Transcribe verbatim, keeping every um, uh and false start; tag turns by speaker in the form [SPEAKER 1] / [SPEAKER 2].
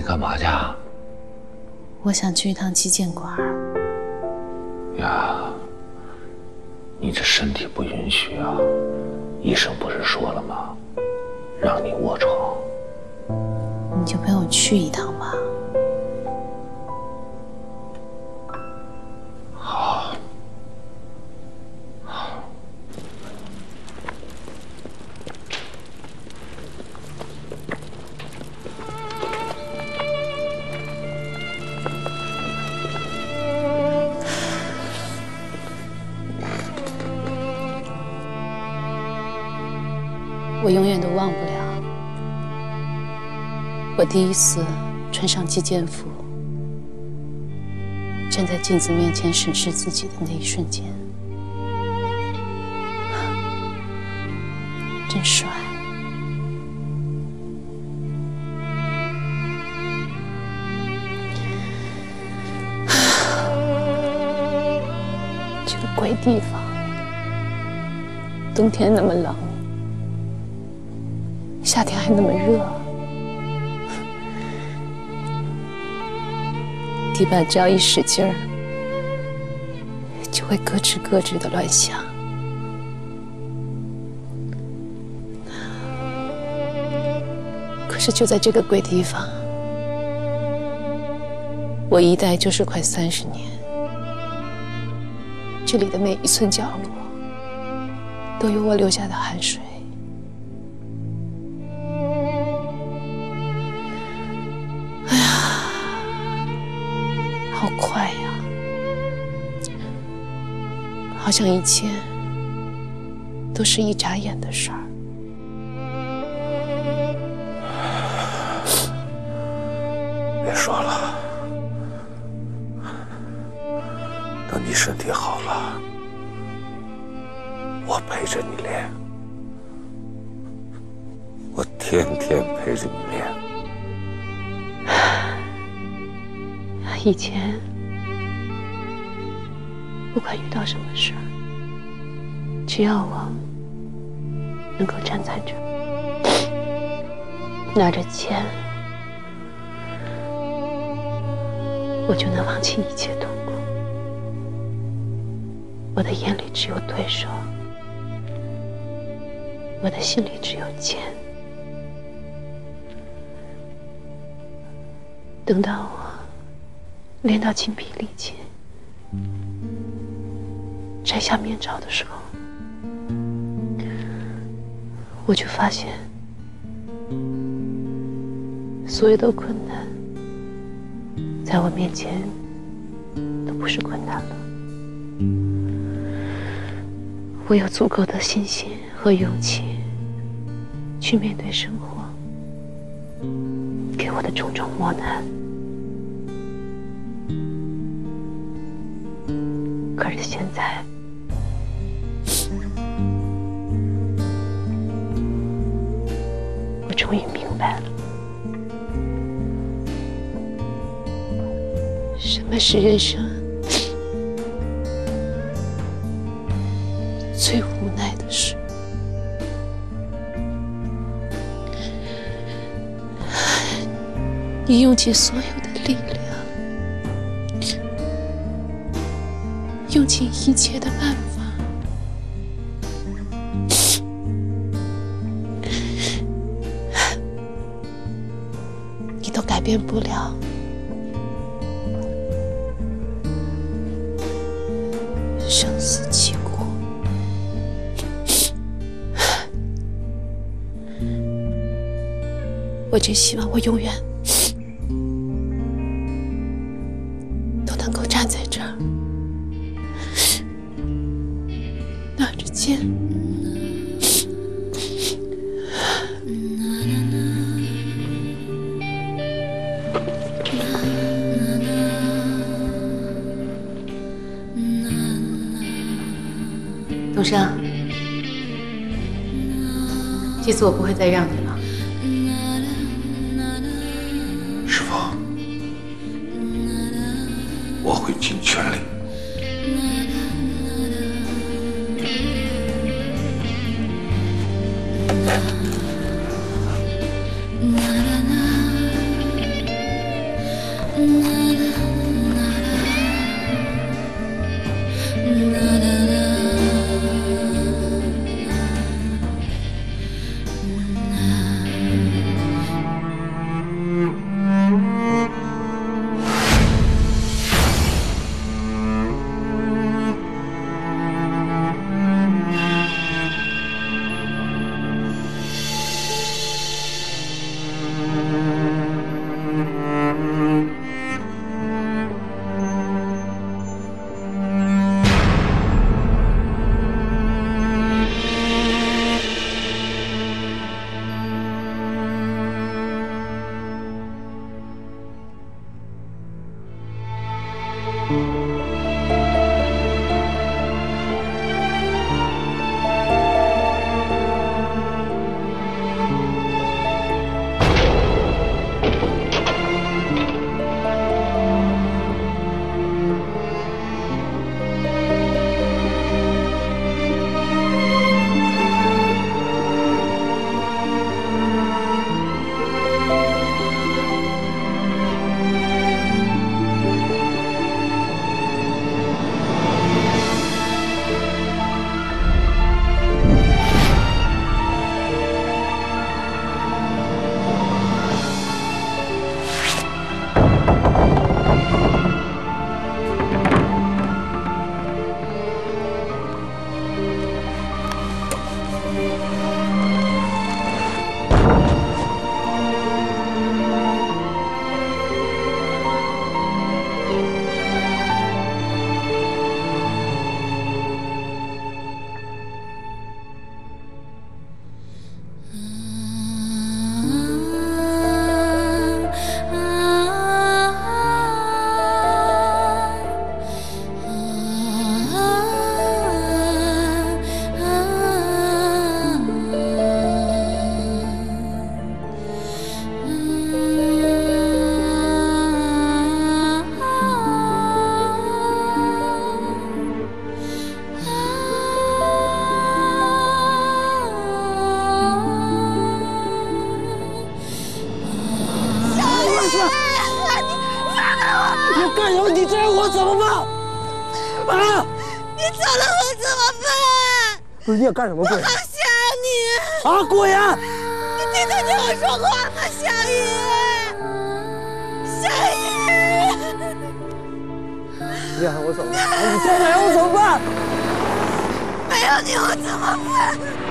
[SPEAKER 1] 干嘛去啊？
[SPEAKER 2] 我想去一趟击剑馆。
[SPEAKER 1] 呀，你这身体不允许啊！医生不是说了吗？让你卧床。
[SPEAKER 2] 你就陪我去一趟吧。
[SPEAKER 1] 好。好。
[SPEAKER 2] 我永远都忘不了，我第一次穿上击剑服，站在镜子面前审视自己的那一瞬间，真帅。这个鬼地方，冬天那么冷。夏天还那么热，地板只要一使劲儿，就会咯吱咯吱的乱响。可是就在这个鬼地方，我一待就是快三十年，这里的每一寸角落都有我流下的汗水。好快呀，好像一切都是一眨眼的事儿。
[SPEAKER 1] 别说了，等你身体好了，我陪着你练，我天天陪着你练。
[SPEAKER 2] 以前，不管遇到什么事儿，只要我能够站在这儿，拿着剑，我就能忘记一切痛苦。我的眼里只有对手，我的心里只有剑。等到我练到精疲力尽，摘下面罩的时候，我就发现，所有的困难，在我面前都不是困难了。我有足够的信心和勇气，去面对生活给我的种种磨难。可是现在，我终于明白了，什么是人生最无奈的事。你用尽所有的力量，用尽一切的办法，你都改变不了生死契苦。我真希望我永远都能够站在这儿，拿着剑，
[SPEAKER 3] 董生，这次我不会再让你了。
[SPEAKER 1] 师傅，我会尽全力。
[SPEAKER 4] 怎么办？啊！
[SPEAKER 5] 你走了我怎么办？
[SPEAKER 4] 不是你要干什么，贵人？
[SPEAKER 5] 好想你
[SPEAKER 4] 啊，贵人！
[SPEAKER 5] 你听得见我说话吗，小雨？小雨！
[SPEAKER 4] 你让我走，你现在让我怎么办？
[SPEAKER 5] 没有你我怎么办？